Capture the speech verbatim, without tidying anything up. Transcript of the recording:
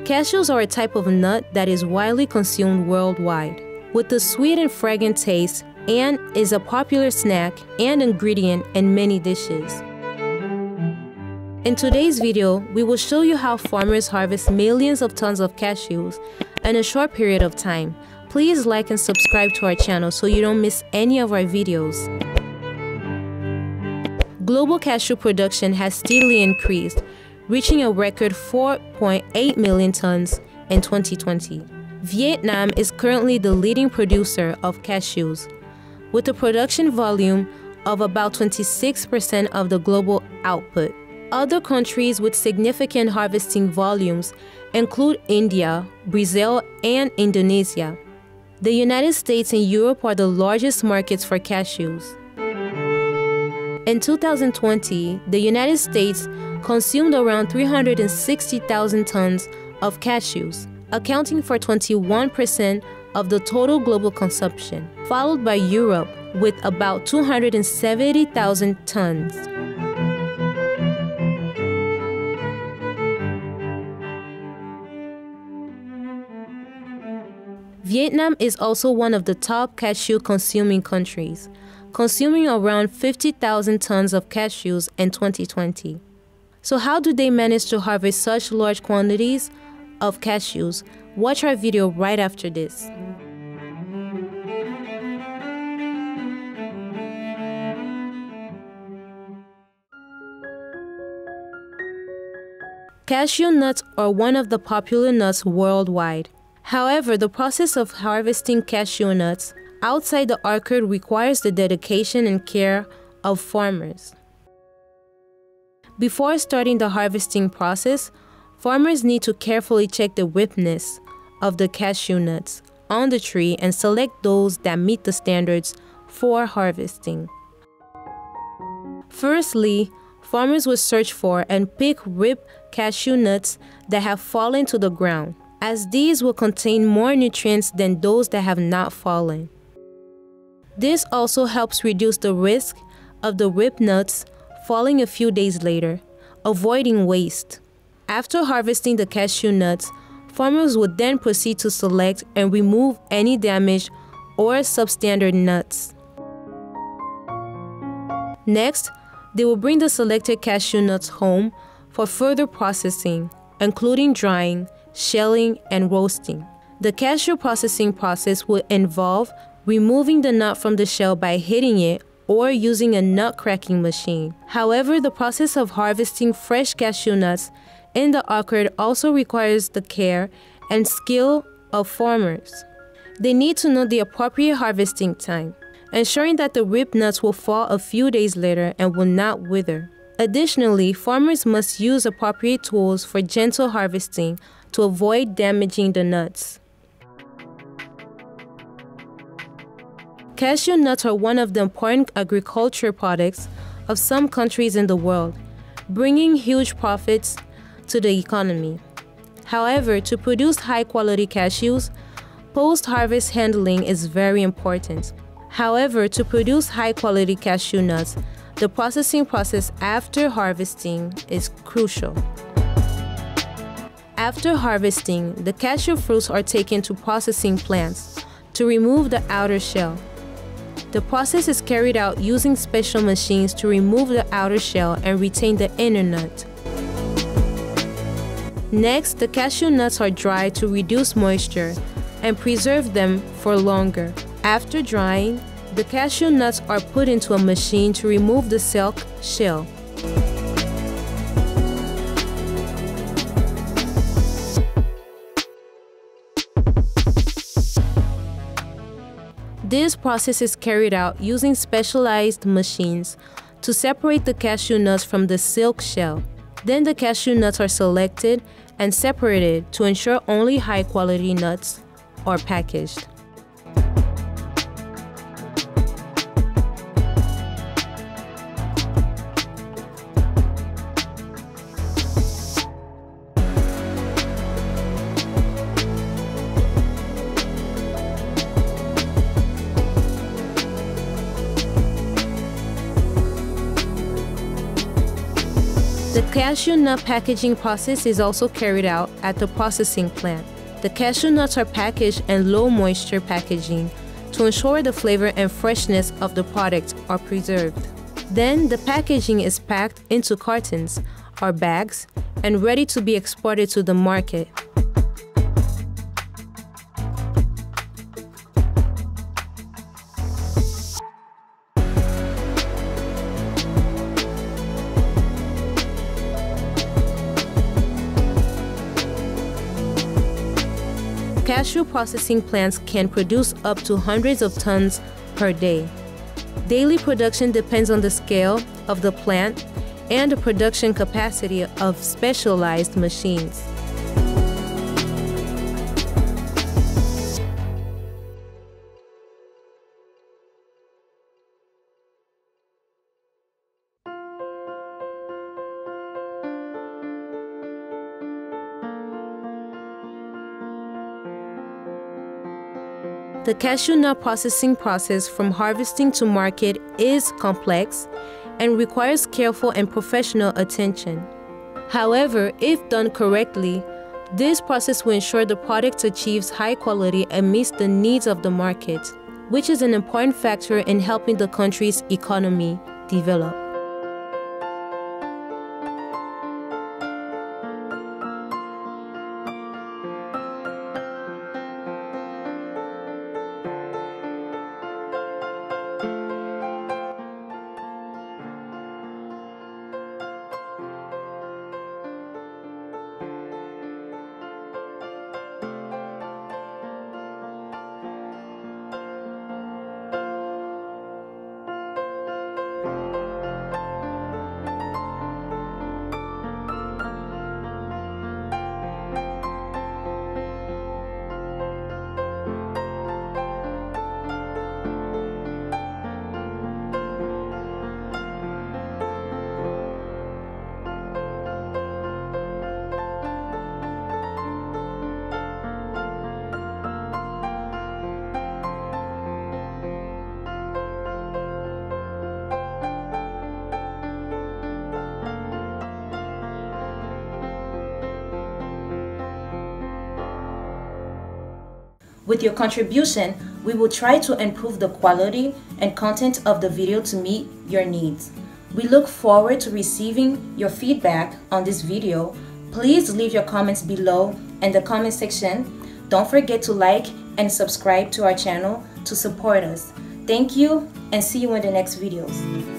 Cashews are a type of nut that is widely consumed worldwide, with a sweet and fragrant taste, and is a popular snack and ingredient in many dishes. In today's video, we will show you how farmers harvest millions of tons of cashews in a short period of time. Please like and subscribe to our channel so you don't miss any of our videos. Global cashew production has steadily increased, reaching a record four point eight million tons in twenty twenty. Vietnam is currently the leading producer of cashews, with a production volume of about twenty-six percent of the global output. Other countries with significant harvesting volumes include India, Brazil, and Indonesia. The United States and Europe are the largest markets for cashews. In two thousand twenty, the United States consumed around three hundred sixty thousand tons of cashews, accounting for twenty-one percent of the total global consumption, followed by Europe with about two hundred seventy thousand tons. Vietnam is also one of the top cashew-consuming countries, consuming around fifty thousand tons of cashews in twenty twenty. So how do they manage to harvest such large quantities of cashews? Watch our video right after this. Cashew nuts are one of the popular nuts worldwide. However, the process of harvesting cashew nuts outside the orchard requires the dedication and care of farmers. Before starting the harvesting process, farmers need to carefully check the ripeness of the cashew nuts on the tree and select those that meet the standards for harvesting. Firstly, farmers will search for and pick ripe cashew nuts that have fallen to the ground, as these will contain more nutrients than those that have not fallen. This also helps reduce the risk of the ripe nuts falling a few days later, avoiding waste. After harvesting the cashew nuts, farmers would then proceed to select and remove any damaged or substandard nuts. Next, they will bring the selected cashew nuts home for further processing, including drying, shelling, and roasting. The cashew processing process will involve removing the nut from the shell by hitting it or using a nut cracking machine. However, the process of harvesting fresh cashew nuts in the orchard also requires the care and skill of farmers. They need to know the appropriate harvesting time, ensuring that the ripe nuts will fall a few days later and will not wither. Additionally, farmers must use appropriate tools for gentle harvesting to avoid damaging the nuts. Cashew nuts are one of the important agriculture products of some countries in the world, bringing huge profits to the economy. However, to produce high-quality cashews, post-harvest handling is very important. However, to produce high-quality cashew nuts, the processing process after harvesting is crucial. After harvesting, the cashew fruits are taken to processing plants to remove the outer shell. The process is carried out using special machines to remove the outer shell and retain the inner nut. Next, the cashew nuts are dried to reduce moisture and preserve them for longer. After drying, the cashew nuts are put into a machine to remove the silk shell. This process is carried out using specialized machines to separate the cashew nuts from the silk shell. Then the cashew nuts are selected and separated to ensure only high-quality nuts are packaged. cashew nut packaging process is also carried out at the processing plant. The cashew nuts are packaged in low moisture packaging to ensure the flavor and freshness of the product are preserved. Then the packaging is packed into cartons or bags and ready to be exported to the market. Cashew processing plants can produce up to hundreds of tons per day. Daily production depends on the scale of the plant and the production capacity of specialized machines. The cashew nut processing process from harvesting to market is complex and requires careful and professional attention. However, if done correctly, this process will ensure the product achieves high quality and meets the needs of the market, which is an important factor in helping the country's economy develop. With your contribution, we will try to improve the quality and content of the video to meet your needs. We look forward to receiving your feedback on this video. Please leave your comments below in the comment section. Don't forget to like and subscribe to our channel to support us. Thank you and see you in the next videos.